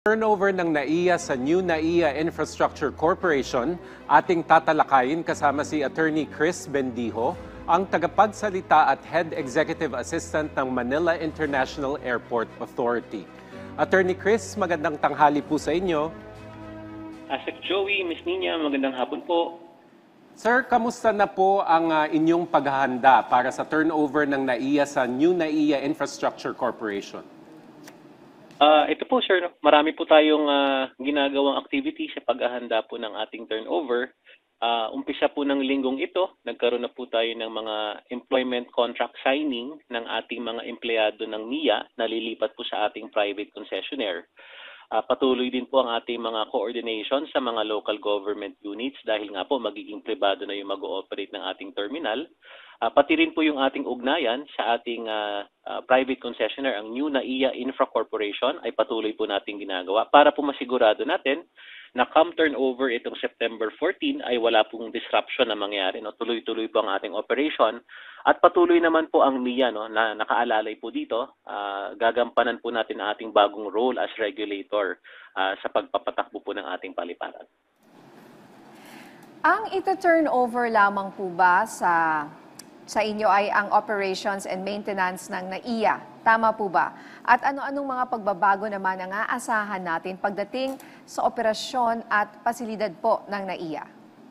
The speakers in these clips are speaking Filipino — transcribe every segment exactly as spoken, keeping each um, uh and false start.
Turnover ng NAIA sa New NAIA Infrastructure Corporation, ating tatalakayin kasama si Attorney Chris Bendijo, ang tagapagsalita at Head Executive Assistant ng Manila International Airport Authority. Attorney Chris, magandang tanghali po sa inyo. Asek Joey, Miss Nina, magandang hapon po. Sir, kamusta na po ang uh, inyong paghahanda para sa turnover ng NAIA sa New NAIA Infrastructure Corporation? Uh, ito po sir, marami po tayong uh, ginagawang activity sa paghahanda po ng ating turnover. Uh, umpisa po ng linggong ito, nagkaroon na po tayo ng mga employment contract signing ng ating mga empleyado ng NIA na lilipat po sa ating private concessionaire. Uh, patuloy din po ang ating mga coordination sa mga local government units dahil nga po magiging pribado na yung mag-ooperate ng ating terminal. Uh, pati rin po yung ating ugnayan sa ating uh, uh, private concessionaire, ang New NAIA Infra Corporation, ay patuloy po nating ginagawa para po masigurado natin na come turnover itong September fourteen ay wala pong disruption na mangyari. No? Tuloy-tuloy po ang ating operation at patuloy naman po ang NIA no, na nakaalalay po dito. Uh, gagampanan po natin ang ating bagong role as regulator uh, sa pagpapatakbo po ng ating paliparan. Ang ito turnover lamang po ba sa sa inyo ay ang operations and maintenance ng NAIA? Tama po ba? At ano-anong mga pagbabago naman ang aasahan natin pagdating sa operasyon at pasilidad po ng NAIA?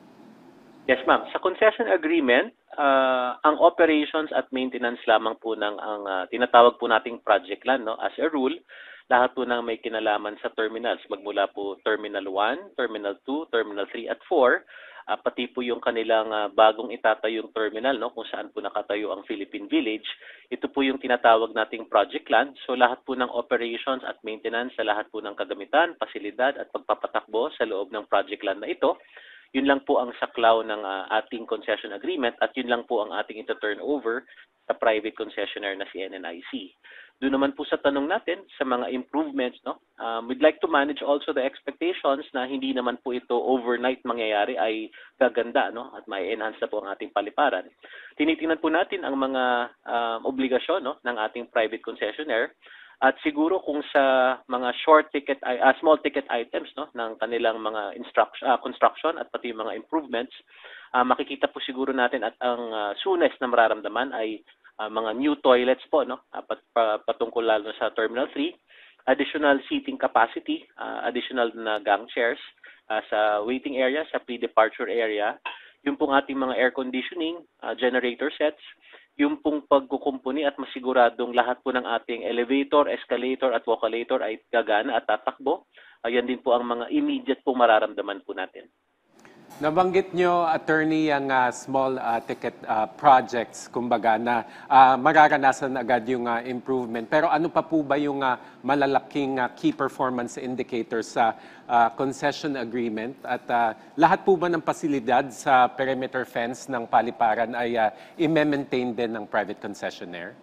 Yes, ma'am. Sa concession agreement, uh, ang operations at maintenance lamang po ng ang uh, tinatawag po nating project land, no? As a rule, lahat po ng may kinalaman sa terminals, magmula po Terminal one, Terminal two, Terminal three at four, Uh, pati po yung kanilang uh, bagong itatayong terminal, no, kung saan po nakatayo ang Philippine Village. Ito po yung tinatawag nating project land. So lahat po ng operations at maintenance sa lahat po ng kagamitan, pasilidad at pagpapatakbo sa loob ng project land na ito, yun lang po ang saklaw ng uh, ating concession agreement at yun lang po ang ating ito-turnover sa private concessionaire na si N N I C. Doon naman po sa tanong natin sa mga improvements, no? Um, we'd like to manage also the expectations na hindi naman po ito overnight mangyayari ay gaganda, no? At may enhance na po ang ating paliparan. Tinitingnan po natin ang mga um, obligasyon, no, ng ating private concessionaire at siguro kung sa mga short ticket, uh, small ticket items, no, ng kanilang mga instruction, uh, construction at pati mga improvements, uh, makikita po siguro natin at ang uh, soonest na mararamdaman ay Uh, mga new toilets po, no? Uh, pat, pa, patungkol lalo sa Terminal three, additional seating capacity, uh, additional na gang chairs uh, sa waiting area, sa pre-departure area, yung pong ating mga air conditioning, uh, generator sets, yung pong pagkukumpuni at masiguradong lahat po ng ating elevator, escalator at walkalator ay gagana at tatakbo. Uh, yan din po ang mga immediate pong mararamdaman po natin. Nabanggit nyo, attorney, ang uh, small uh, ticket uh, projects, kumbaga, na uh, mararanasan agad yung uh, improvement. Pero ano pa po ba yung uh, malalaking uh, key performance indicators sa uh, concession agreement? At uh, lahat po ba ng pasilidad sa perimeter fence ng paliparan ay uh, i-maintain din ng private concessionaire?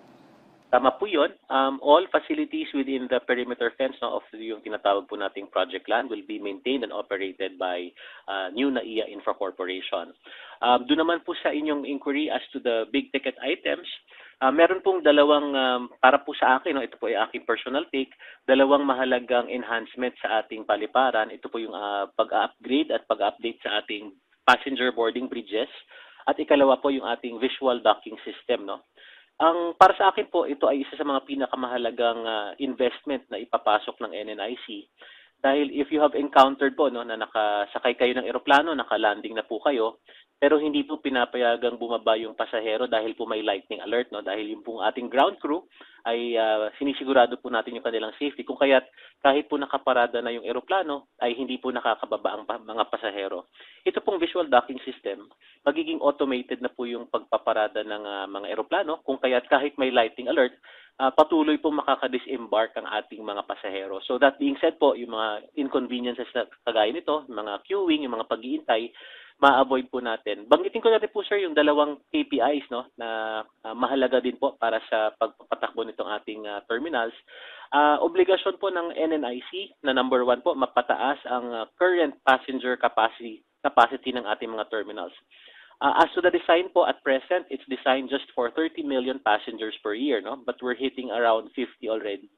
Tama po yun. Um, all facilities within the perimeter fence, no, of yung tinatawag po nating project land will be maintained and operated by uh, New NAIA Infra Corporation. Um, doon naman po sa inyong inquiry as to the big ticket items, uh, meron pong dalawang, um, para po sa akin, no, ito po ay aking personal take, dalawang mahalagang enhancement sa ating paliparan. Ito po yung uh, pag-upgrade at pag-update sa ating passenger boarding bridges. At ikalawa po yung ating visual docking system, no. Ang para sa akin po, ito ay isa sa mga pinakamahalagang uh, investment na ipapasok ng N N I C. Dahil if you have encountered po, no, na nakasakay kayo ng eroplano, naka-landing na po kayo, pero hindi po pinapayagang bumaba yung pasahero dahil po may lightning alert, no, dahil yung pong ating ground crew ay uh, sinisigurado po natin yung kanilang safety. Kung kaya't kahit po nakaparada na yung eroplano, ay hindi po nakakababa ang pa mga pasahero. Ito pong visual docking system, magiging automated na po yung pagpaparada ng uh, mga eroplano. Kung kaya't kahit may lightning alert, uh, patuloy po makaka-disembark ang ating mga pasahero. So that being said po, yung mga inconveniences na kagaya nito, yung mga queuing, yung mga pag-iintay, ma-avoid po natin. Banggitin ko na rin po sir yung dalawang K P Is, no, na uh, mahalaga din po para sa pagpapatakbo nitong ating uh, terminals. Uh, obligasyon po ng N N I C na number one po, mapataas ang uh, current passenger capacity capacity ng ating mga terminals. Uh, as to the design po, at present, it's designed just for thirty million passengers per year, no? But we're hitting around fifty already.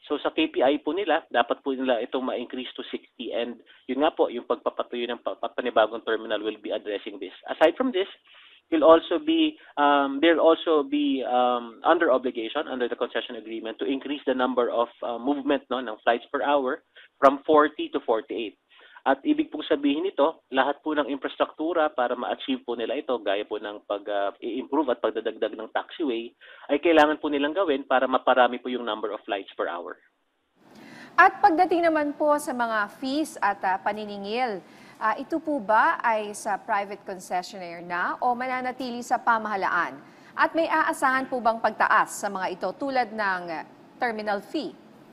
So sa K P I po nila, dapat po nila itong ma-increase to sixty, and yun nga po, yung pagpapatuyo ng pa- panibagong terminal will be addressing this. Aside from this, will also be um, they'll also be um, under obligation under the concession agreement to increase the number of uh, movement no ng flights per hour from forty to forty-eight. At ibig pong sabihin nito, lahat po ng infrastruktura para ma-achieve po nila ito, gaya po ng pag-improve at pagdadagdag ng taxiway, ay kailangan po nilang gawin para maparami po yung number of flights per hour. At pagdating naman po sa mga fees at ah, paniningil, ah, ito po ba ay sa private concessionaire na o mananatili sa pamahalaan? At may aasahan po bang pagtaas sa mga ito tulad ng ah, terminal fee?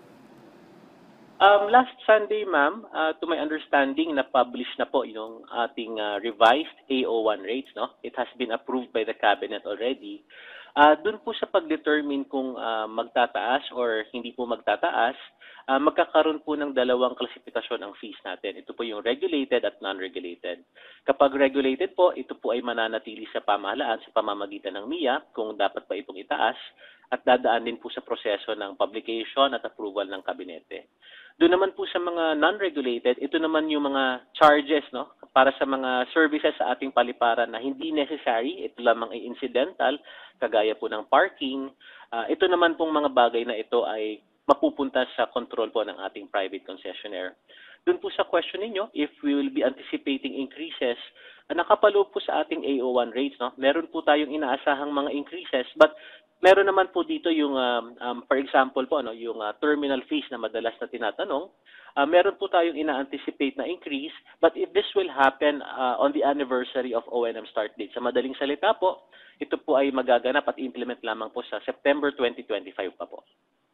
Um, last Sunday, ma'am, uh, to my understanding, na-publish na po yung ating uh, revised A O one rates. No? It has been approved by the Cabinet already. Uh, Doon po sa pag-determine kung uh, magtataas or hindi po magtataas, uh, magkakaroon po ng dalawang klasifikasyon ang fees natin. Ito po yung regulated at non-regulated. Kapag regulated po, ito po ay mananatili sa pamahalaan sa pamamagitan ng M I A kung dapat ba itong itaas, at dadaan din po sa proseso ng publication at approval ng kabinete. Doon naman po sa mga non-regulated, ito naman yung mga charges no para sa mga services sa ating paliparan na hindi necessary, ito lamang ay incidental, kagaya po ng parking. Uh, ito naman pong mga bagay na ito ay mapupunta sa control po ng ating private concessionaire. Doon po sa question ninyo, if we will be anticipating increases, uh, nakapaloob po sa ating A O one rates, no? Meron po tayong inaasahang mga increases, but meron naman po dito yung, um, um, for example po, ano, yung uh, terminal fees na madalas na tinatanong. Uh, meron po tayong ina-anticipate na increase, but if this will happen uh, on the anniversary of O N M start date, sa madaling salita po, ito po ay magaganap at implement lamang po sa September twenty twenty-five pa po.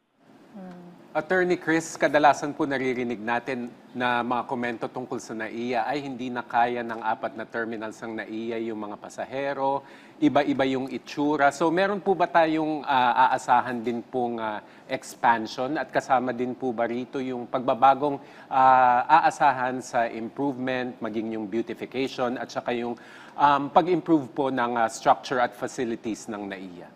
Attorney Chris, kadalasan po naririnig natin na mga komento tungkol sa N A I A ay hindi na kaya ng apat na terminals ng N A I A yung mga pasahero, iba-iba yung itsura. So meron po ba tayong uh, aasahan din pong uh, expansion at kasama din po ba rito yung pagbabagong uh, aasahan sa improvement, maging yung beautification at saka yung um, pag-improve po ng uh, structure at facilities ng N A I A?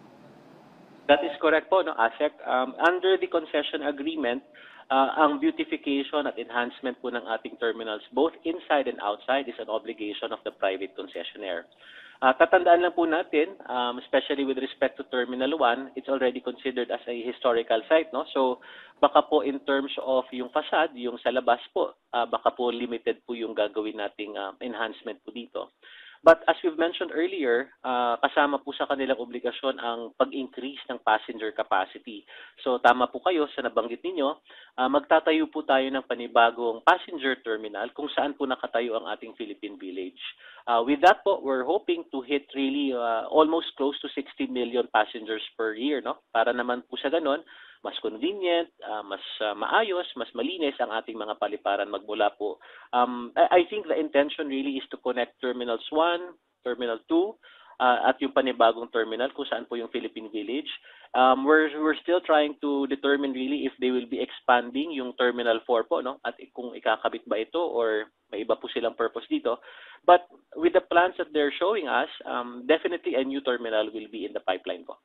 That is correct po, no, Asek. Um, under the concession agreement, uh, ang beautification at enhancement po ng ating terminals, both inside and outside, is an obligation of the private concessionaire. Uh, tatandaan lang po natin, um, especially with respect to Terminal one, it's already considered as a historical site. No? So baka po in terms of yung facade, yung sa labas po, uh, baka po limited po yung gagawin nating uh, enhancement po dito. But as we've mentioned earlier, uh, kasama po sa kanilang obligasyon ang pag-increase ng passenger capacity. So tama po kayo sa nabanggit ninyo, uh, magtatayo po tayo ng panibagong passenger terminal kung saan po nakatayo ang ating Philippine Village. Uh, with that po, we're hoping to hit really uh, almost close to sixty million passengers per year. No? Para naman po sa ganon, mas convenient, uh, mas uh, maayos, mas malinis ang ating mga paliparan magmula po. Um, I, I think the intention really is to connect Terminals one, Terminal two, uh, at yung panibagong terminal kung saan po yung Philippine Village. Um, we're, we're still trying to determine really if they will be expanding yung Terminal four po, no? At kung ikakabit ba ito or may iba po silang purpose dito. But with the plans that they're showing us, um, definitely a new terminal will be in the pipeline po.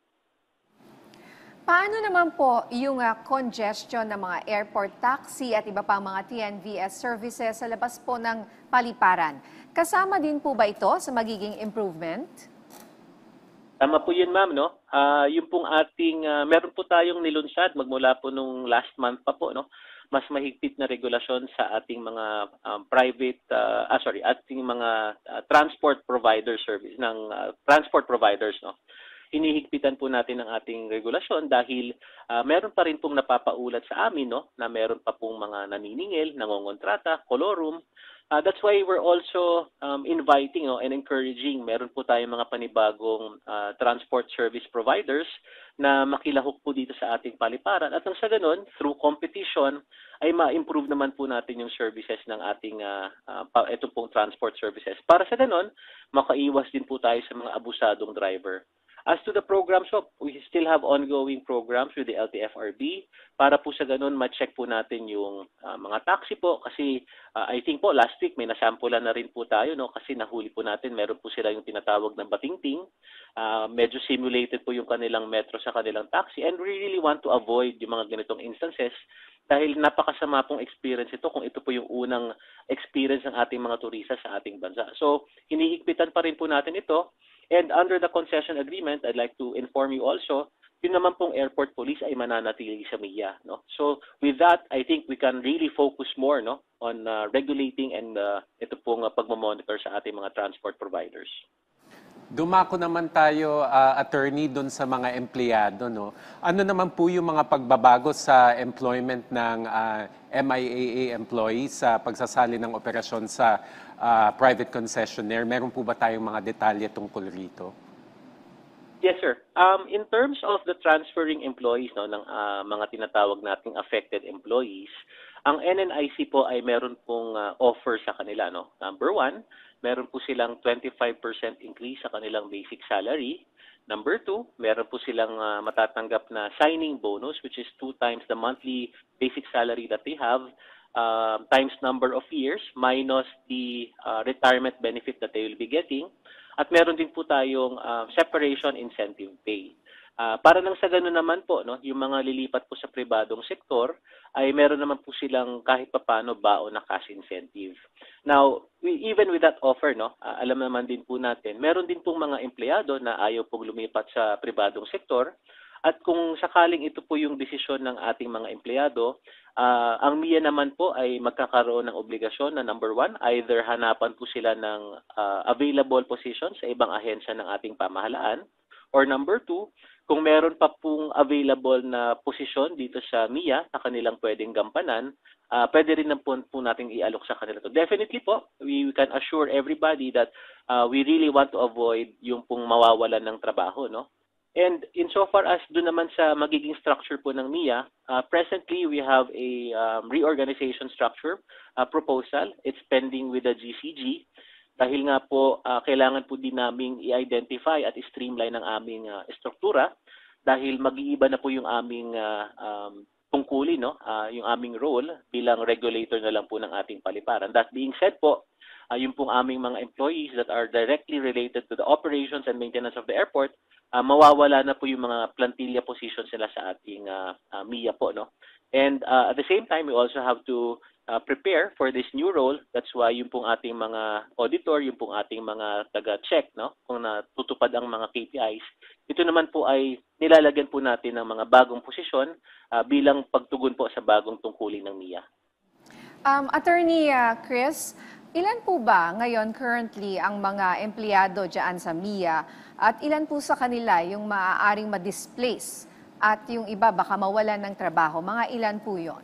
Paano naman po yung uh, congestion ng mga airport taxi at iba pang mga T N V S services sa labas po ng paliparan? Kasama din po ba ito sa magiging improvement? Tama po yun, ma'am, no? Uh, yung pong ating, uh, meron po tayong nilunsad magmula po nung last month pa po, no? Mas mahigpit na regulasyon sa ating mga um, private, uh, ah, sorry, ating mga uh, transport provider service, ng uh, transport providers, no? Hinihigpitan po natin ang ating regulasyon dahil uh, meron pa rin pong napapaulat sa amin, no, na meron pa pong mga naniningil, nangongontrata, kolorum. Uh, that's why we're also um, inviting no, and encouraging, meron po tayong mga panibagong uh, transport service providers na makilahok po dito sa ating paliparan. At nang sa ganun, through competition, ay ma-improve naman po natin yung services ng ating uh, uh, itong pong transport services. Para sa ganun, makaiwas din po tayo sa mga abusadong driver. As to the programs po, we still have ongoing programs with the L T F R B para po sa ganun ma-check po natin yung uh, mga taxi po kasi uh, I think po last week may nasampulan na rin po tayo no kasi nahuli po natin meron po sila yung tinatawag ng batingting. Uh, medyo simulated po yung kanilang metro sa kanilang taxi and we really want to avoid yung mga ganitong instances dahil napakasama pong experience ito kung ito po yung unang experience ng ating mga turista sa ating bansa. So, hinihigpitan pa rin po natin ito. And under the concession agreement, I'd like to inform you also, yun naman pong airport police ay mananatili sa M I A. No? So, with that, I think we can really focus more no, on uh, regulating and uh, ito pong uh, pagmamonitor sa ating mga transport providers. Dumako naman tayo, uh, attorney, doon sa mga empleyado. No? Ano naman po yung mga pagbabago sa employment ng uh, M I A A employees sa pagsasali ng operasyon sa uh, private concessionaire? Meron po ba tayong mga detalye tungkol rito? Yes, sir. Um, in terms of the transferring employees no, ng uh, mga tinatawag nating affected employees, ang N N I C po ay meron pong uh, offer sa kanila. No? Number one, meron po silang twenty-five percent increase sa kanilang basic salary. Number two, meron po silang uh, matatanggap na signing bonus which is two times the monthly basic salary that they have uh, times number of years minus the uh, retirement benefit that they will be getting. At meron din po tayong uh, separation incentive pay. Uh, para nang sa gano'n naman po, no, yung mga lilipat po sa pribadong sektor, ay meron naman po silang kahit papano baon na cash incentive. Now, we, even with that offer, no, uh, alam naman din po natin, meron din pong mga empleyado na ayaw pong lumipat sa pribadong sektor. At kung sakaling ito po yung desisyon ng ating mga empleyado, uh, ang M I A naman po ay magkakaroon ng obligasyon na number one, either hanapan po sila ng uh, available position sa ibang ahensya ng ating pamahalaan, or number two, kung meron pa pong available na posisyon dito sa M I A na kanilang pwedeng gampanan, uh, pwede rin na po, po nating ialok sa kanila to. Definitely po, we can assure everybody that uh, we really want to avoid yung pong mawawalan ng trabaho, no? And insofar as doon naman sa magiging structure po ng M I A, uh, presently we have a um, reorganization structure uh, proposal. It's pending with the G C G. Dahil nga po, uh, kailangan po din namin i-identify at i-streamline ang aming uh, struktura dahil mag-iiba na po yung aming uh, um, tungkulin, no? uh, yung aming role bilang regulator na lang po ng ating paliparan. That being said po, uh, yung pong aming mga employees that are directly related to the operations and maintenance of the airport, uh, mawawala na po yung mga plantilla positions nila sa ating uh, uh, M I A po. No? And uh, at the same time, we also have to Uh, prepare for this new role. That's why yung pong ating mga auditor, yung pong ating mga taga-check, no? Kung natutupad ang mga K P Is, ito naman po ay nilalagyan po natin ng mga bagong posisyon uh, bilang pagtugon po sa bagong tungkulin ng M I A. Um, Attorney uh, Chris, ilan po ba ngayon currently ang mga empleyado dyan sa M I A at ilan po sa kanila yung maaaring ma-displace at yung iba baka mawalan ng trabaho? Mga ilan po yon?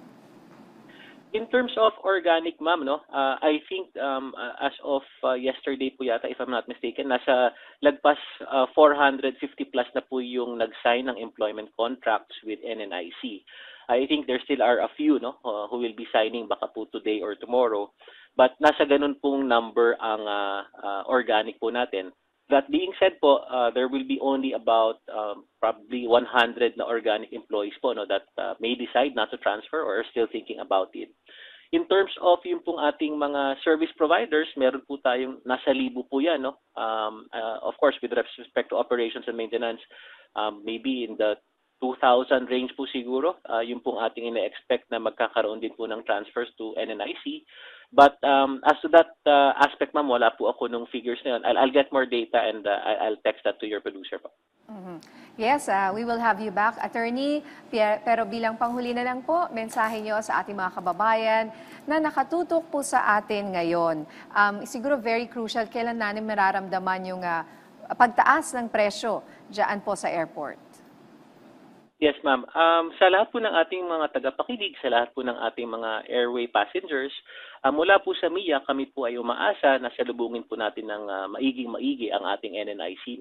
In terms of organic, ma'am, no, uh, I think um, uh, as of uh, yesterday po yata, if I'm not mistaken, nasa lagpas uh, four hundred fifty plus na po yung nag-sign ng employment contracts with N N I C. I think there still are a few no, uh, who will be signing baka po today or tomorrow. But nasa ganun pong number ang uh, uh, organic po natin. That being said po, uh, there will be only about um, probably one hundred na organic employees po no, that uh, may decide not to transfer or are still thinking about it. In terms of yung pong ating mga service providers, meron po tayong nasa libo po yan. No? Um, uh, of course, with respect to operations and maintenance, um, maybe in the two thousand range po siguro, uh, yung pong ating ina-expect na magkakaroon din po ng transfers to N N I C. But um, as to that uh, aspect, ma'am, wala po ako nung figures na yun. I'll, I'll get more data and uh, I'll text that to your producer po. Mm-hmm. Yes, uh, we will have you back, Attorney. Pero bilang panghuli na lang po, mensahe nyo sa ating mga kababayan na nakatutok po sa atin ngayon. Um, siguro very crucial, kailan natin mararamdaman yung uh, pagtaas ng presyo dyan po sa airport? Yes, ma'am. Um, sa lahat po ng ating mga tagapakinig, sa lahat po ng ating mga airway passengers, uh, mula po sa M I A, kami po ay umaasa na salubungin po natin ng uh, maiging-maigi ang ating N N I C. No?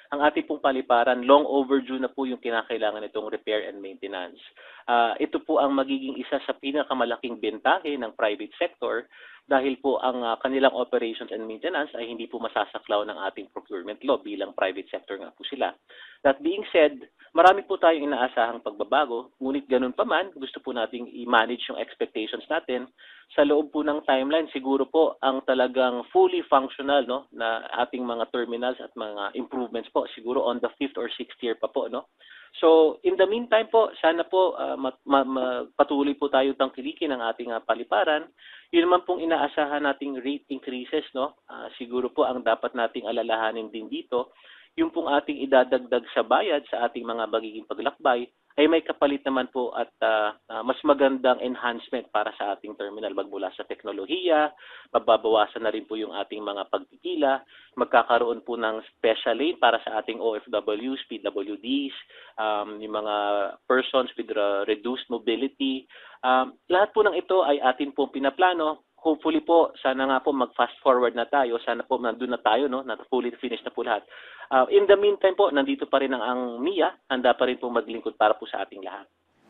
ang ating pong paliparan, long overdue na po yung kinakailangan nitong repair and maintenance. Uh, ito po ang magiging isa sa pinakamalaking bentahe ng private sector dahil po ang uh, kanilang operations and maintenance ay hindi po masasaklaw ng ating procurement law bilang private sector nga po sila. That being said, marami po tayong inaasahang pagbabago, ngunit ganun pa man, gusto po nating i-manage yung expectations natin. Sa loob po ng timeline, siguro po ang talagang fully functional no, na ating mga terminals at mga improvements po, siguro on the fifth or sixth year pa po. No? So, in the meantime po, sana po uh, ma- ma- ma- patuloy po tayo tangkilikin ang ating uh, paliparan. Yun naman pong inaasahan nating rate increases, no? Uh, siguro po ang dapat nating alalahanin din dito, yung pong ating idadagdag sa bayad sa ating mga magiging paglakbay, ay may kapalit naman po at uh, uh, mas magandang enhancement para sa ating terminal magmula sa teknolohiya, mababawasan na rin po yung ating mga pagpipila, magkakaroon po ng special lane para sa ating O F Ws, P W Ds, um, yung mga persons with uh, reduced mobility. Um, lahat po ng ito ay atin po pinaplano. Hopefully po, sana nga po mag-fast forward na tayo. Sana po nandun na tayo, no? Na fully finished na po lahat. Uh, in the meantime po, nandito pa rin ang, ang M I A. Handa pa rin po maglingkod para po sa ating lahat.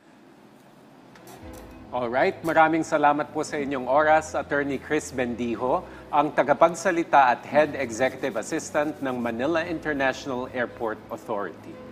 Alright, maraming salamat po sa inyong oras, Attorney Chris Bendijo, ang tagapagsalita at Head Executive Assistant ng Manila International Airport Authority.